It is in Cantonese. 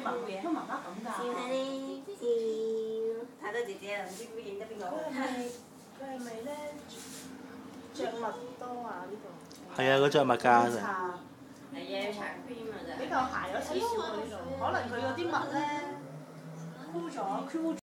啲襪嘅，乜媽媽咁㗎？ 笑睇咧，笑太多姐姐啦，唔知認得邊個。 佢係咪咧着襪多啊？呢度係啊，佢着襪㗎。 係啊，要搽 cream 啊就。 比較鞋咗少少喎呢度，可能佢嗰啲襪咧箍咗。